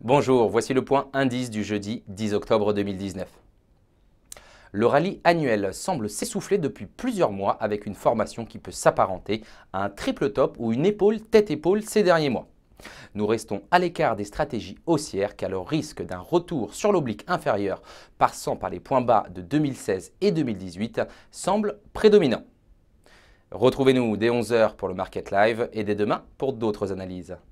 Bonjour, voici le point indice du jeudi 10 octobre 2019. Le rallye annuel semble s'essouffler depuis plusieurs mois avec une formation qui peut s'apparenter à un triple top ou une épaule tête-épaule ces derniers mois. Nous restons à l'écart des stratégies haussières car le risque d'un retour sur l'oblique inférieur passant par les points bas de 2016 et 2018 semble prédominant. Retrouvez-nous dès 11 h pour le Market Live et dès demain pour d'autres analyses.